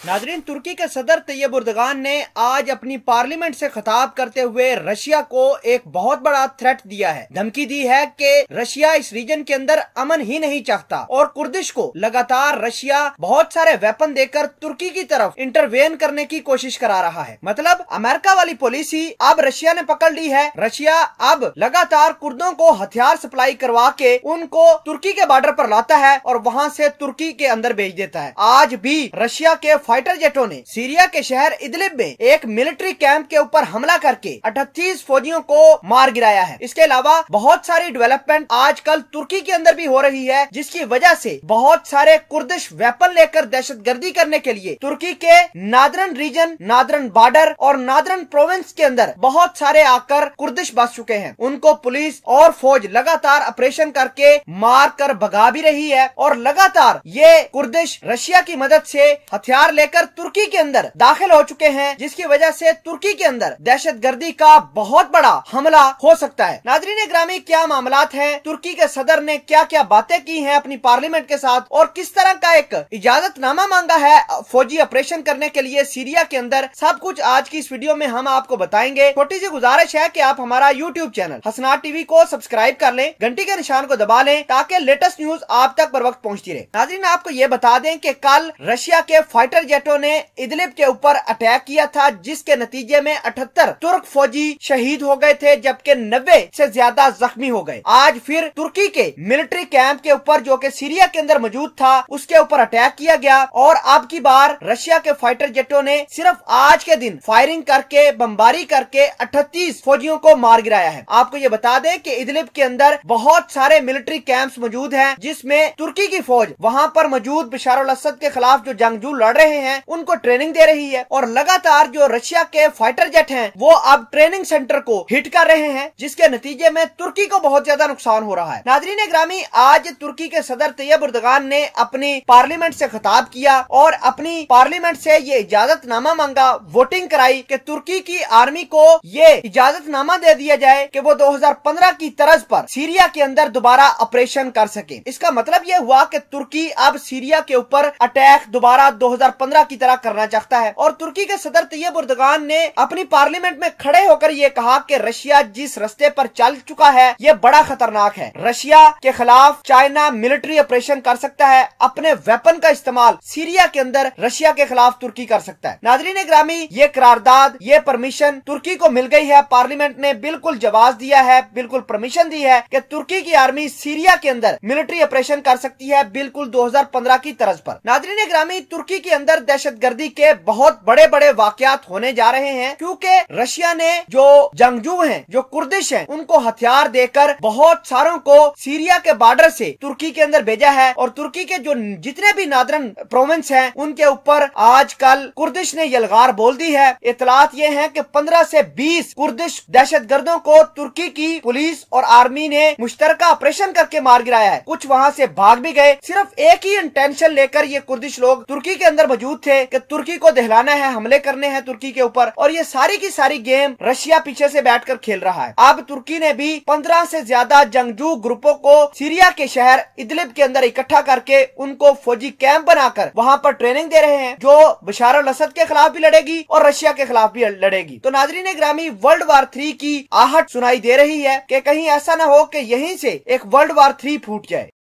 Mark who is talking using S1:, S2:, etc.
S1: नाजरीन, तुर्की के सदर तैयब उर्दगान ने आज अपनी पार्लियामेंट से खिताब करते हुए रशिया को एक बहुत बड़ा थ्रेट दिया है, धमकी दी है कि रशिया इस रीजन के अंदर अमन ही नहीं चाहता और कुर्दिश को लगातार रशिया बहुत सारे वेपन देकर तुर्की की तरफ इंटरवेन करने की कोशिश करा रहा है। मतलब अमेरिका वाली पॉलिसी अब रशिया ने पकड़ ली है। रशिया अब लगातार कुर्दों को हथियार सप्लाई करवा के उनको तुर्की के बॉर्डर पर लाता है और वहाँ से तुर्की के अंदर भेज देता है। आज भी रशिया के फाइटर जेटों ने सीरिया के शहर इदलिब में एक मिलिट्री कैंप के ऊपर हमला करके 38 फौजियों को मार गिराया है। इसके अलावा बहुत सारी डेवलपमेंट आजकल तुर्की के अंदर भी हो रही है, जिसकी वजह से बहुत सारे कुर्दिश वेपन लेकर दहशतगर्दी करने के लिए तुर्की के नादरन रीजन, नादरन बॉर्डर और नादरन प्रोविंस के अंदर बहुत सारे आकर कुर्दिश बस चुके हैं। उनको पुलिस और फौज लगातार ऑपरेशन करके मार कर भगा भी रही है और लगातार ये कुर्दिश रशिया की मदद से हथियार लेकर तुर्की के अंदर दाखिल हो चुके हैं, जिसकी वजह से तुर्की के अंदर दहशतगर्दी का बहुत बड़ा हमला हो सकता है। नाज़रीन ग्रामी, क्या मामलात हैं? तुर्की के सदर ने क्या क्या बातें की हैं अपनी पार्लियामेंट के साथ और किस तरह का एक इजाजतनामा मांगा है फौजी ऑपरेशन करने के लिए सीरिया के अंदर, सब कुछ आज की इस वीडियो में हम आपको बताएंगे। छोटी सी गुजारिश है कि आप हमारा यूट्यूब चैनल हसनाट टीवी को सब्सक्राइब कर लें, घंटी के निशान को दबा लें ताकि लेटेस्ट न्यूज आप तक बर वक्त पहुंचती रहे। नाज़रीन, आपको ये बता दें कि कल रशिया के फाइटर जेटों ने इदलिब के ऊपर अटैक किया था, जिसके नतीजे में 78 तुर्क फौजी शहीद हो गए थे, जबकि 90 से ज्यादा जख्मी हो गए। आज फिर तुर्की के मिलिट्री कैंप के ऊपर जो कि सीरिया के अंदर मौजूद था, उसके ऊपर अटैक किया गया और अब की बार रशिया के फाइटर जेटों ने सिर्फ आज के दिन फायरिंग करके, बमबारी करके 38 फौजियों को मार गिराया है। आपको ये बता दें कि इदलिब के अंदर बहुत सारे मिलिट्री कैंप्स मौजूद हैं, जिसमें तुर्की की फौज वहां पर मौजूद बशार अल असद के खिलाफ जो जंगजू लड़ रहे हैं उनको ट्रेनिंग दे रही है और लगातार जो रशिया के फाइटर जेट हैं वो अब ट्रेनिंग सेंटर को हिट कर रहे हैं, जिसके नतीजे में तुर्की को बहुत ज्यादा नुकसान हो रहा है। नाज़रीन ग्रामी, आज तुर्की के सदर तैयब उर्दगान ने अपनी पार्लियामेंट से खिताब किया और अपनी पार्लियामेंट से ये इजाजतनामा मांगा, वोटिंग कराई कि तुर्की की आर्मी को ये इजाजतनामा दे दिया जाए कि वो 2015 की तर्ज पर सीरिया के अंदर दोबारा ऑपरेशन कर सके। इसका मतलब ये हुआ कि तुर्की अब सीरिया के ऊपर अटैक दोबारा 2015 की तरह करना चाहता है और तुर्की के सदर तैयब उर्दगान ने अपनी पार्लियामेंट में खड़े होकर ये कहा कि रशिया जिस रास्ते पर चल चुका है ये बड़ा खतरनाक है। रशिया के खिलाफ चाइना मिलिट्री ऑपरेशन कर सकता है, अपने वेपन का इस्तेमाल सीरिया के अंदर रशिया के खिलाफ तुर्की कर सकता है। नाज़रीन ग्रामी, ये करारदाद, ये परमिशन तुर्की को मिल गई है। पार्लियामेंट ने बिल्कुल जवाब दिया है, बिल्कुल परमिशन दी है कि तुर्की की आर्मी सीरिया के अंदर मिलिट्री ऑपरेशन कर सकती है, बिल्कुल 2015 की तर्ज पर। नाज़रीन ग्रामी, तुर्की के अंदर दहशतगर्दी के बहुत बड़े बड़े वाकयात होने जा रहे हैं, क्योंकि रशिया ने जो जंगजू हैं, जो कुर्दिश हैं, उनको हथियार देकर बहुत सारों को सीरिया के बॉर्डर से तुर्की के अंदर भेजा है और तुर्की के जो जितने भी नादरन प्रोविंस हैं उनके ऊपर आजकल कुर्दिश ने यलगार बोल दी है। इतलात ये है कि 15 से 20 कुर्दिश दहशतगर्दों को तुर्की की पुलिस और आर्मी ने मुश्तरका ऑपरेशन करके मार गिराया है। कुछ वहाँ से भाग भी गए। सिर्फ एक ही इंटेंशन लेकर ये कुर्दिश लोग तुर्की के अंदर मौजूद थे कि तुर्की को दहलाना है, हमले करने हैं तुर्की के ऊपर, और ये सारी की सारी गेम रशिया पीछे से बैठकर खेल रहा है। अब तुर्की ने भी 15 से ज्यादा जंगजू ग्रुपों को सीरिया के शहर इदलिब के अंदर इकट्ठा करके उनको फौजी कैंप बनाकर वहां पर ट्रेनिंग दे रहे हैं, जो बशार अल असद के खिलाफ भी लड़ेगी और रशिया के खिलाफ भी लड़ेगी। तो नाज़रीन ग्रामी, वर्ल्ड वार 3 की आहट सुनाई दे रही है कि कहीं ऐसा न हो कि यहीं से एक वर्ल्ड वार 3 फूट जाए।